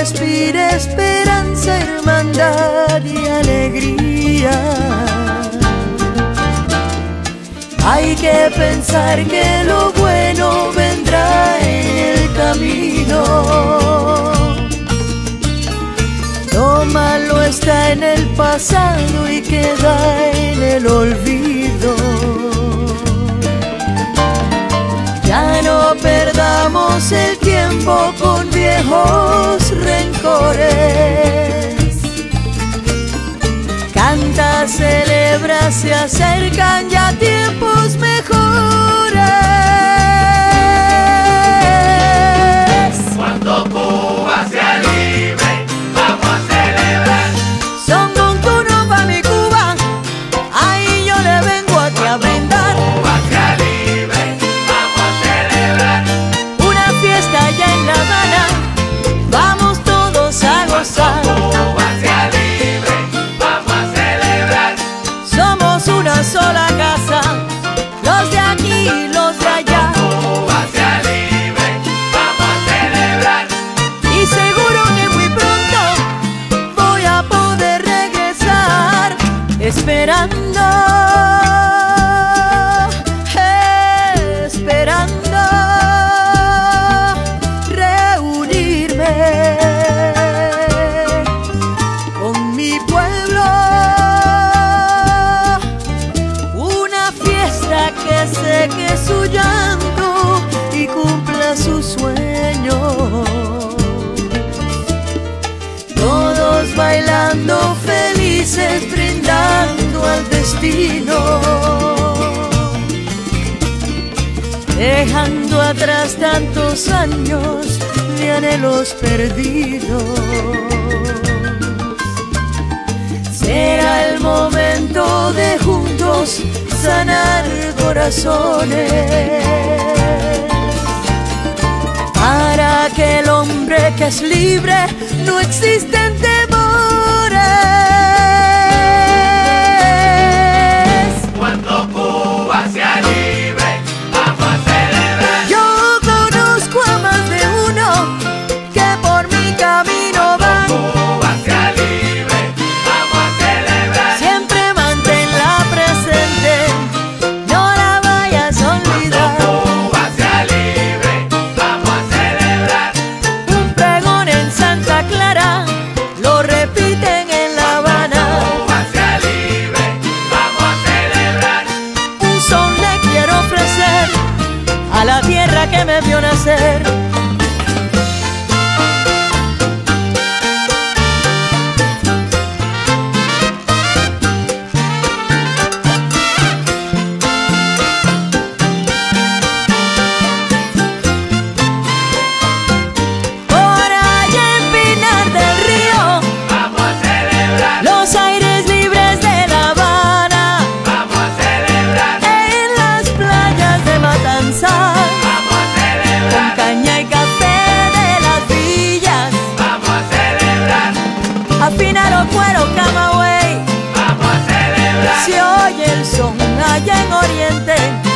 respire esperanza, hermandad y alegría. Hay que pensar que lo bueno vendrá en el camino. Lo malo está en el pasado y queda en el olvido. Ya no perdamos el tiempo con viejos rencores. Canta, celebra, se acercan ya tiempos mejores. Cuando Cuba sea libre, vamos a celebrar. Son con turno pa' mi Cuba, ahí yo le vengo aquí a brindar. Cuba sea libre, vamos a celebrar. Una fiesta allá en La Habana, vamos todos a gozar. Cuba sea libre, vamos a celebrar. Somos una sola casa, los de aquí y los de allá. Cuba sea libre, vamos a celebrar. Y seguro que muy pronto voy a poder regresar, esperando, esperando reunirme con mi pueblo. Una fiesta que seque su llanto y cumpla sus sueños. Todos bailando felices, brindando al destino, dejando atrás tantos años de anhelos perdidos. Será el momento de juntos sanar corazones, para que el hombre que es libre no existen temores. Cuando Cuba sea libre, vamos a celebrar. Yo conozco a más de uno que por mi camino van. Cuba sea libre, vamos a celebrar. Siempre manténla presente, no la vayas a olvidar. Cuba sea libre, vamos a celebrar. Un pregón en Santa Clara, lo repiten en La Habana. Cuba sea libre, vamos a celebrar. Un son le quiero ofrecer a la tierra que me vio nacer. Por allá en Pinar del Río, Vamos a celebrar. los aires libres de La Habana, Vamos a celebrar. en las playas de Matanzas, Vamos a con celebrar. caña y café de las villas, Vamos a celebrar. Afinal Cuero, Camagüey, Vamos a celebrar. se oye el son allá en Oriente.